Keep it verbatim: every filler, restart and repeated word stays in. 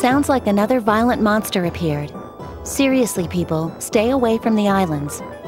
Sounds like another violent monster appeared. Seriously, people, stay away from the islands.